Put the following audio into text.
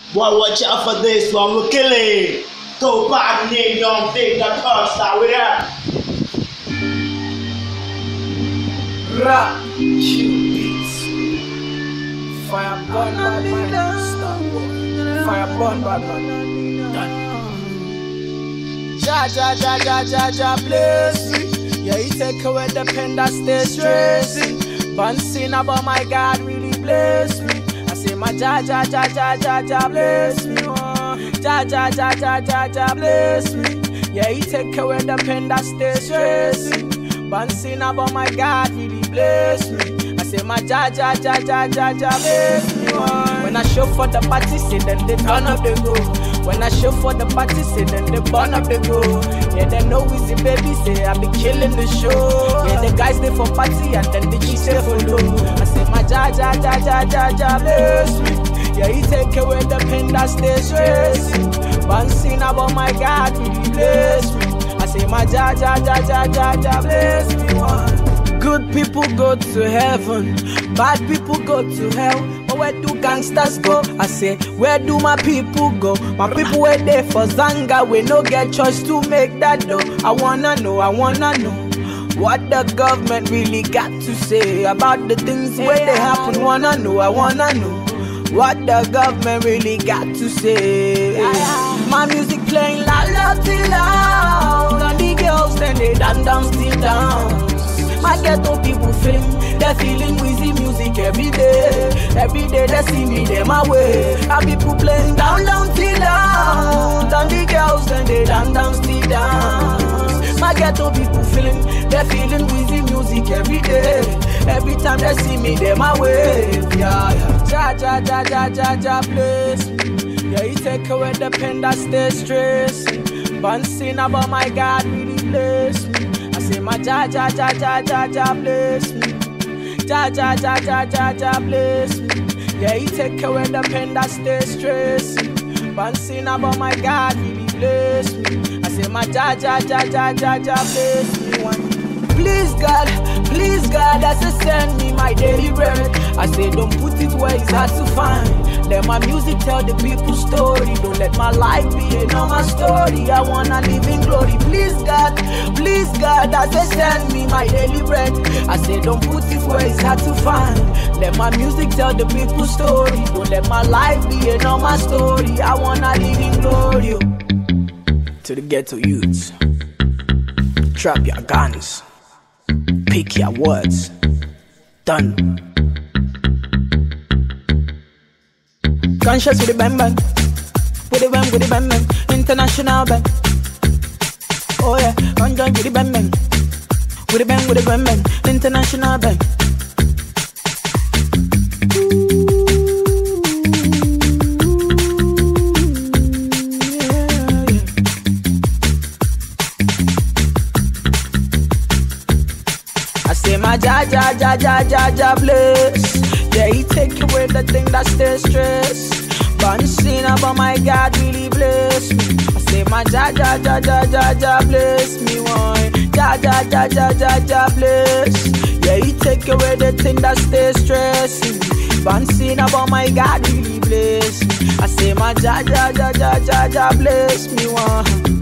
Boy, watch out for this one, we'll kill it. Go by the name, young thing, that first start with that. Rap, Q-Beats. Fire burn, bad man, stop. Fire burn, bad man, done. Ja, ja, ja, ja, ja, ja, bless me. Yeah, he take away the pain that stays stressing. Bouncing about my God, really bless me. I say my ja, ja, ja, ja, ja, ja, bless me. Ja, ja, ja, ja, ja, ja, bless me. Yeah, he take away the pain that stays stressing. Bouncing about my God, really bless me. I say my ja, ja, ja, ja, ja, ja, bless me. When I show for the party, say then they turn up the go. When I show for the party, say then they burn up the go. Yeah, they know easy baby, say I be killing the show. Yeah, the guys they for party and then the G's they for low. I say my ja, ja, ja, ja, ja, ja, bless me. Yeah, he take away the pain that stays stressing. Bouncing about my God, really bless me. I say my ja, ja, ja, ja, ja, ja, bless me. Good people go to heaven, bad people go to hell. But where do gangsters go? I say, where do my people go? My people were there for Zanga, we no get choice to make that dough. I wanna know what the government really got to say about the things where they happen. Wanna know what the government really got to say. My music playing loud, loud, till loud. And the girls then they dance, still dance. My ghetto people they're feeling wheezy music every day. Every day they see me, they my way. And people playing down, down, till down. And the girls then they dance, still dance. My ghetto people they're feeling wheezy music every day. Every time they see me, they my way. Yeah, yeah. Ja, ja, ja, ja, ja, ja, bless me. Yeah, he take away the pain that stays stressing. Bouncing about my God, really bless me. I say my ja, ja, ja, ja, ja, ja, bless me. Ja, ja, ja, ja, ja, ja, bless me. Yeah, he take away the pain that stays stressing. Bouncing about my God, really bless me. I say my ja, ja, ja, ja, ja, ja, bless me. Please God, as I send me my daily bread. I say don't put it where it's hard to find. Let my music tell the people's story. Don't let my life be a normal story. I wanna live in glory. Please God, as I send me my daily bread. I say don't put it where it's hard to find. Let my music tell the people's story. Don't let my life be a normal story. I wanna live in glory. To the ghetto youths, drop your guns. Pick your words. Done. Conscious with the bang bang. With the bang bang. International bang. Oh yeah. Conscious with the bang bang. With the bang bang. International bang. I say my ja, ja, ja, ja, ja, ja, bless. Yeah, he take away the thing that stays stress. Bouncing about my God, really bless me. I say my ja, ja, ja, ja, ja, ja, bless me one. Ja, ja, ja, ja, ja, ja, bless. Yeah, he take away the thing that stays stressing. Bouncing about my God, really bless me. I say my ja, ja, ja, ja, ja, ja, bless me one.